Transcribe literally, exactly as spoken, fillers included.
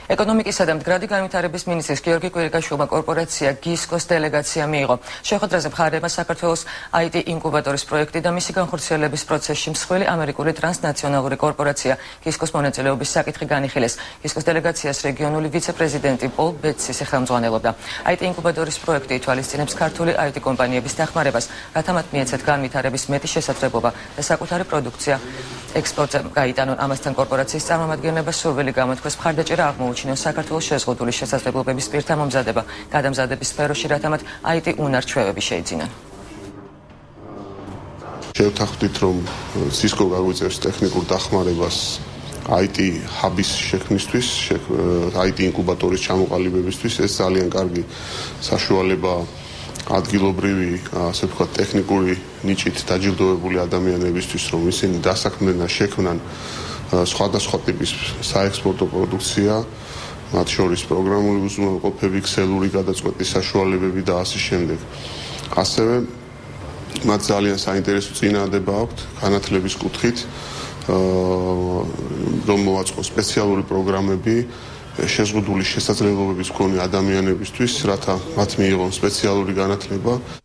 ეკონომიკისა და მდგრადი განვითარების მინისტრის გიორგი კვირიკაშვილმა კორპორაცია გისკოს დელეგაცია მიიღო. შეხვედრაზე მხარეებმა საქართველოს აი ტი ინკუბატორის პროექტი და მისი განხორციელების პროცესში მსხვილი ამერიკული ტრანსნაციონალური კორპორაცია გისკოს მონაწილეობის საკითხი განიხილეს. გისკოს დელეგაციას რეგიონული ვიცე-პრეზიდენტი პოლ ბეტსისი ხელმძღვანელობდა. აი ტი ინკუბატორის პროექტი ითვალისწინებს ქართული აი ტი კომპანიების დახმარებას, რათა მათ მიეცეთ განვითარების მეტი შესაძლებლობა და საკუთარი პროდუქცია ექსპორტზე გაიტანონ. ამასთან კორპორაციის წარმომადგენლებას სურვილი გამოთქვეს მხარდაჭერა აღმოუჩინონ საქართველოს შეზღუდული შესაძლებლობების პირთა მომზადება გადამზადების სფეროში, რათა მათ აი ტი უნარ-ჩვევები შეიძინონ. შევთანხმდით, რომ სისკო გაგვიწევს ტექნიკურ დახმარებას აი ტი ჰაბის შექმნისთვის, აი ტი ინკუბატორის ჩამოყალიბებისთვის. ეს ძალიან კარგი საშუალება ადგილობრივი, ასე ვთქვათ, ტექნიკური ნიჭით დაჯილდოებული ადამიანებისთვის, რომ ისინი დასაქმდნენ და შექმნან სხვადასხვა ტიპის საექსპორტო პროდუქცია, მათ შორის პროგრამული უზრუნველყოფები, ქსელური გადაწყვეტის საშუალებები და ასე შემდეგ. ასევე მათ ძალიან საინტერესო წინააღმდება აქვთ განათლების კუთხით, რომ მოაწყოს სპეციალური პროგრამები შეზღუდული შესაძლებლობების მქონე ადამიანებისთვის, რათა მათ მიიღონ სპეციალური განათლება.